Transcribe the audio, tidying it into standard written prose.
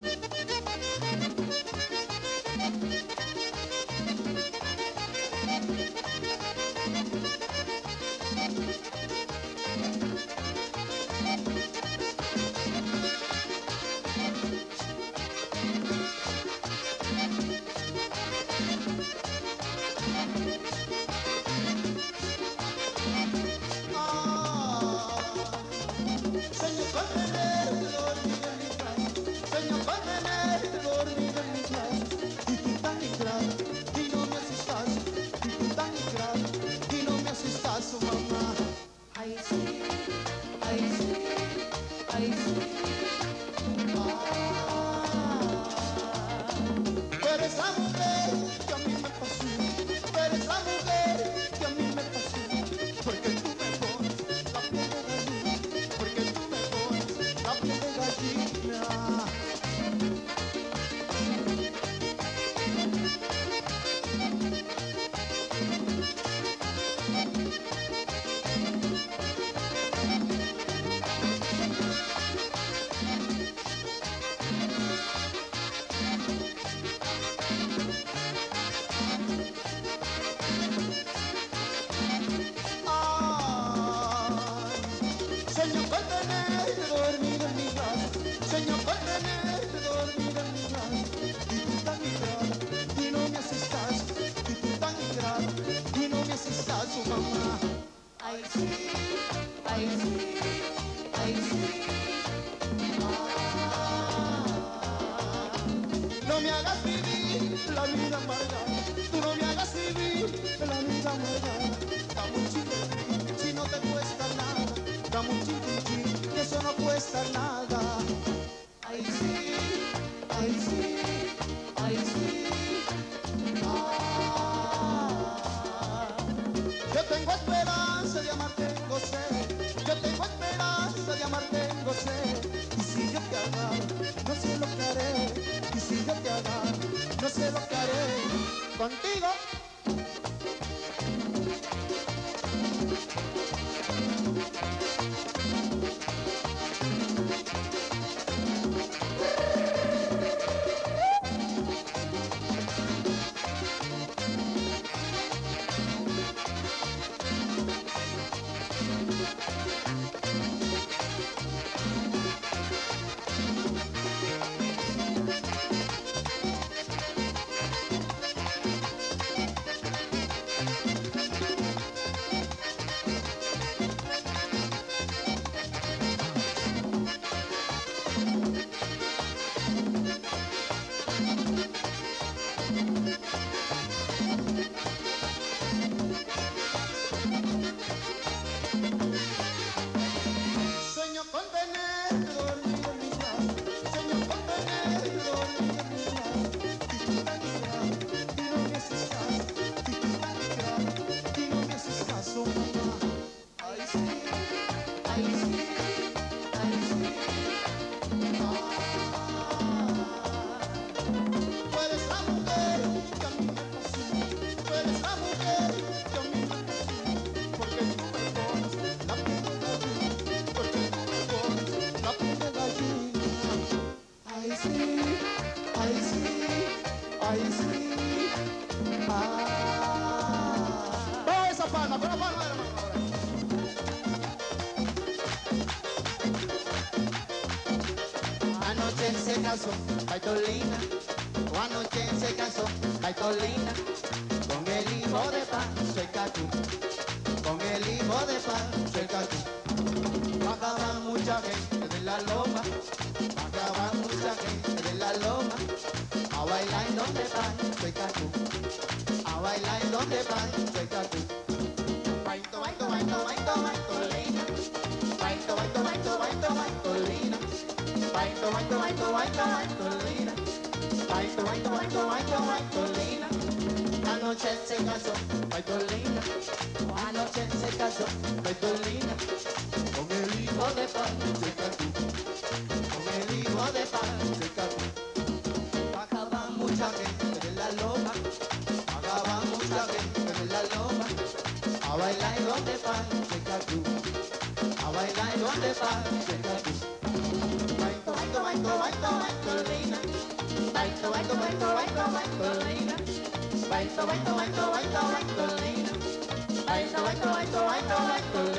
No me hagas vivir la vida amarga, tú no me hagas vivir la vida amarga. Dame un chin, si no te cuesta nada, dame un chin, que eso no cuesta nada. Ay sí, ay sí, ay sí. Yo tengo esperanza de amarte en goce, yo tengo esperanza de amarte en goce. Y si yo te agarro, no sé lo que haré. Y si yo te agarro, no sé lo que haré contigo. Anoche se casó Gaitolina, anoche se casó Gaitolina, con el hijo de Pancho el Cachú, con el hijo de Pancho el Cachú. Bajaba mucha gente de la loma, bajaba mucha gente de la loma, a bailar en donde Pancho el Cachú, a bailar en donde Pancho el Cachú. Baito, baito, baito, baito, baitolina, baito, baito, baito, baito, baitolina. Baito, baito, baito, baito, baitolina. Baito, baito, baito, baito, baitolina. Anoche se casó Baitolina, anoche se casó Baitolina, con el hijo de Pancho el Cachú, con el hijo de Pancho el Cachú. Bajaba mucha gente de la loma, bajaba mucha gente de la loma, a bailar en donde Pancho el Cachú, a bailar en donde Pancho el Cachú. Baito, baito, baito, baito, baitolina. Baito, baito, baito, baito, baitolina. Baito, baito, baito, baito, baitolina. Baito, baito, baito, baito, baitolina.